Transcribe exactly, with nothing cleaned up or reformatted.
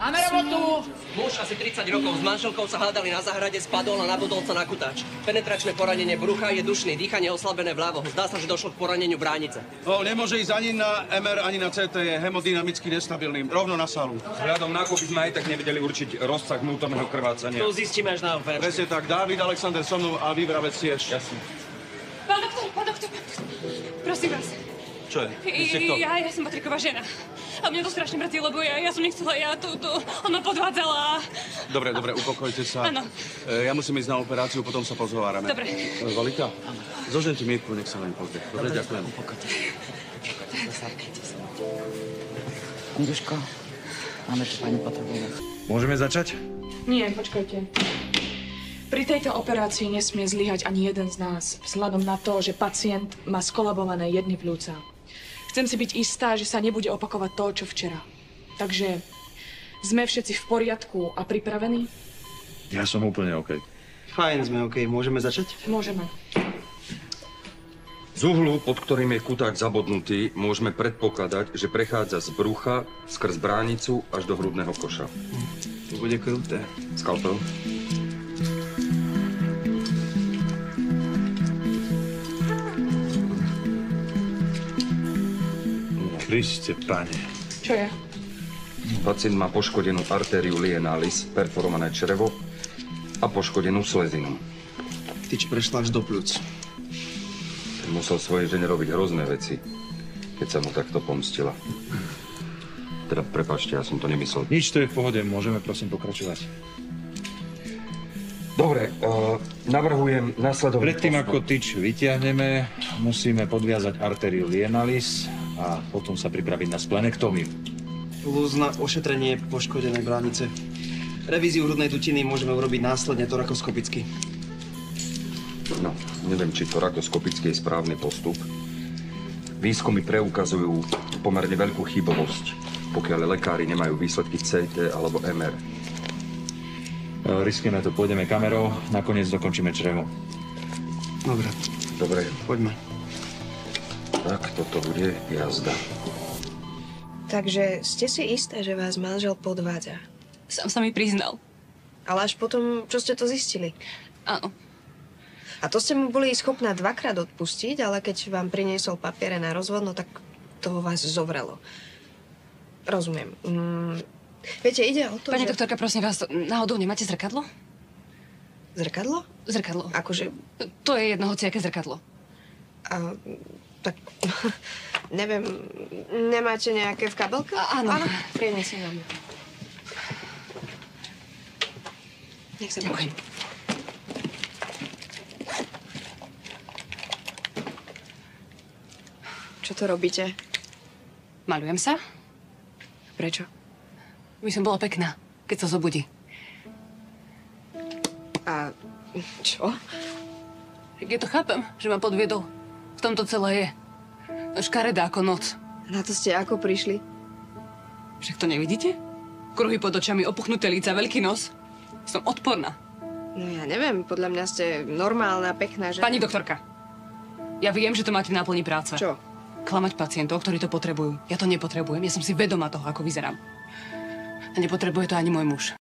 Máme robotu! Muž asi tridsať rokov s manželkou sa hádali na záhrade, spadol a nabudol sa na kutáč. Penetračné poranenie brucha, je dušný, dýchanie oslabené vľavo. Zdá sa, že došlo k poraneniu bránice. No, nemôže ísť ani na em er, ani na cé té, je hemodynamicky nestabilný. Rovno na sálu. Vzhľadom na kúpy sme aj tak nevedeli určiť rozsah vnútorného krvácania. To zistíme až na operačne. Presne tak, Dávid, Alexander so mnou a vy Vravec tiež. Jasne. Pán doktor, pán doktor, pán doktor. Prosím vás. Čo je? Vy ste kto? Ja, ja som Patriková žena. A mňa to strašne mrzí, lebo ja, ja som nechcela, ja tu, tu, on ma podvádzala. Dobre, dobre, upokojte sa. Áno. E, ja musím ísť na operáciu, potom sa pozhovárame. Dobre. E, Valika, zožente Mirku, nech sa len pozrie. Dobre, ďakujem. Upokojte sa. Zasárkajte sa. Anduško, máme tu pani potrebujeme. Môžeme začať? Nie, počkajte. Pri tejto operácii nesmie zlyhať ani jeden z nás, vzhľadom na to, že pacient má skolabované jedny pľúca. Chcem si byť istá, že sa nebude opakovať to, čo včera. Takže sme všetci v poriadku a pripravení? Ja som úplne OK. Fajn, sme OK. Môžeme začať? Môžeme. Z uhlu, pod ktorým je kuták zabodnutý, môžeme predpokladať, že prechádza z brucha skrz bránicu až do hrudného koša. To bude kruté. Skalpel. Kriste, pane. Čo je? Pacient má poškodenú artériu lienalis, perforované črevo a poškodenú slezinu. Tyč prešla až do pľúc. Ten musel svojej žene robiť hrozné veci, keď sa mu takto pomstila. Teda, prepáčte, ja som to nemyslel. Nič, to je v pohode, môžeme prosím pokračovať. Dobre, uh, navrhujem nasledovný Predtým, postup. ako tyč vyťahneme, musíme podviazať artériu lienalis a potom sa pripraviť na splenektómiu. Plus na ošetrenie poškodenej bránice. Revíziu hrudnej dutiny môžeme urobiť následne torakoskopicky. No, neviem, či torakoskopický je správny postup. Výskumy preukazujú pomerne veľkú chybovosť, pokiaľ lekári nemajú výsledky cé té alebo em er. Riskujeme to, pôjdeme kamerou, nakoniec dokončíme črevo. Dobre, Dobre, poďme. tak toto bude jazda. Takže ste si isté, že vás manžel podvádza? Sám sa mi priznal. Ale až potom, čo ste to zistili? Áno. A to ste mu boli schopná dvakrát odpustiť, ale keď vám priniesol papiere na rozvod, no tak to vás zovrelo. Rozumiem. Mm, viete, ide o to, Pani že... doktorka, prosím vás, náhodou nemáte zrkadlo? Zrkadlo? Zrkadlo. Akože... To je jedno hociaké zrkadlo. A, tak... neviem, nemáte nejaké v kabelke? A, áno. Áno, prinesiem vám. Nech sa páči. Čo to robíte? Malujem sa? Prečo? By som bola pekná, keď sa zobudí. A čo? Ja to chápem, že ma podviedol. V tomto celé je. Škaredá ako noc. Na to ste ako prišli? Však to nevidíte? Kruhy pod očami, opuchnuté líca, veľký nos. Som odporná. No ja neviem, podľa mňa ste normálna, pekná žena. Pani doktorka, ja viem, že to máte v náplni práce. Čo? Klamať pacientov, ktorí to potrebujú. Ja to nepotrebujem, ja som si vedomá toho, ako vyzerám. A nepotrebuje to ani môj muž.